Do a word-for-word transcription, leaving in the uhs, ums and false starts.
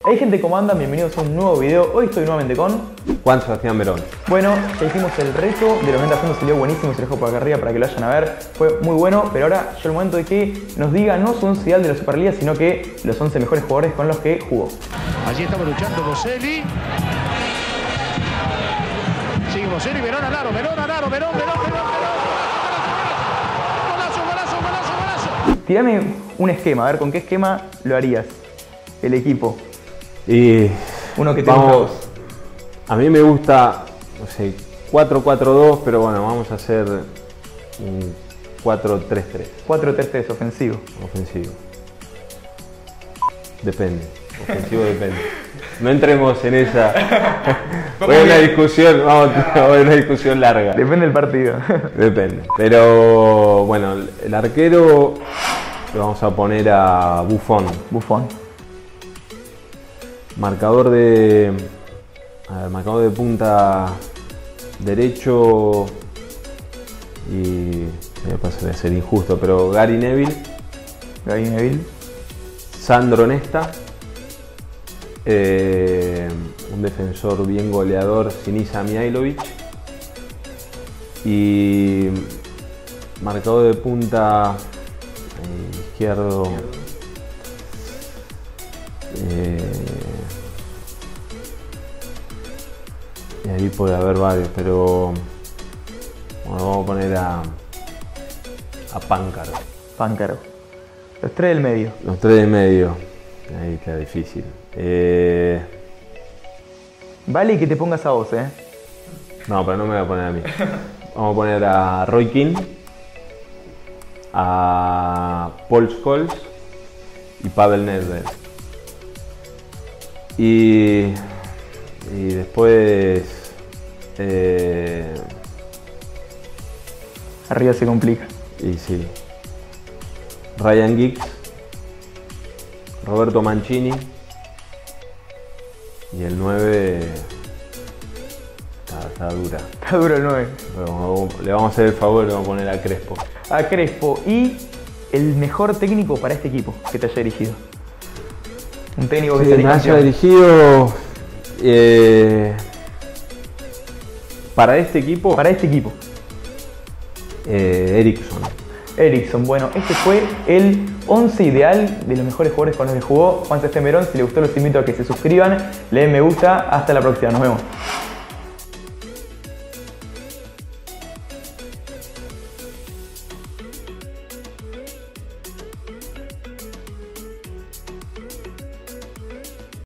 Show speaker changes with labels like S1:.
S1: Hey gente, ¿cómo andan? Bienvenidos a un nuevo video. Hoy estoy nuevamente con
S2: Juan Sebastián Verón.
S1: Bueno, ya hicimos el reto de los noventa segundos, salió buenísimo, se lo dejo por acá arriba para que lo vayan a ver. Fue muy bueno, pero ahora llegó el momento de que nos diga no su once ideal de la Superliga, sino que los once mejores jugadores con los que jugó.
S3: Allí estamos luchando Boselli. Sigue Boselli, Verón al aro, Verón al aro, Verón, Verón, Verón, Verón. Golazo, golazo, golazo, golazo.
S1: Tirame un esquema, a ver con qué esquema lo harías, el equipo.
S2: Y
S1: Uno que te
S2: vamos,
S1: gusta a vos.
S2: A mí me gusta, no sé, cuatro cuatro dos, pero bueno, vamos a hacer un cuatro tres tres.
S1: cuatro tres tres, ofensivo.
S2: Ofensivo. Depende. Ofensivo depende. No entremos en esa. Voy a una discusión, vamos a una discusión larga.
S1: Depende del partido.
S2: Depende. Pero bueno, el arquero lo vamos a poner a Buffon.
S1: Buffon.
S2: Marcador de. A ver, marcador de punta derecho. Y. Me pasa de ser injusto, pero Gary Neville.
S1: Gary Neville.
S2: Sandro Nesta. Eh, un defensor bien goleador, Sinisa Mihailovic. Y. Marcador de punta eh, izquierdo. Eh, y ahí puede haber varios, pero bueno, vamos a poner a, a Páncaro.
S1: Páncaro. Los tres del medio.
S2: Los tres de medio. Ahí está difícil. Eh,
S1: Vale que te pongas a vos, eh.
S2: no, pero no me voy a poner a mí. Vamos a poner a Roy Keane, a Paul Scholes y Pavel Nedved. Y, y después eh,
S1: Arriba se complica.
S2: y sí, Ryan Giggs, Roberto Mancini y el nueve está, está dura.
S1: Está duro el nueve.
S2: Pero le vamos a hacer el favor, le vamos a poner a Crespo.
S1: A Crespo. Y el mejor técnico para este equipo que te haya dirigido. Un técnico que
S2: Sí,
S1: sea
S2: me haya
S1: campeón.
S2: dirigido eh, para este equipo,
S1: Para este equipo.
S2: eh, Eriksson.
S1: Eriksson. Bueno, este fue el once ideal de los mejores jugadores con los que jugó Juan Sebastián Verón. Si les gustó, los invito a que se suscriban, le den me gusta. Hasta la próxima. Nos vemos.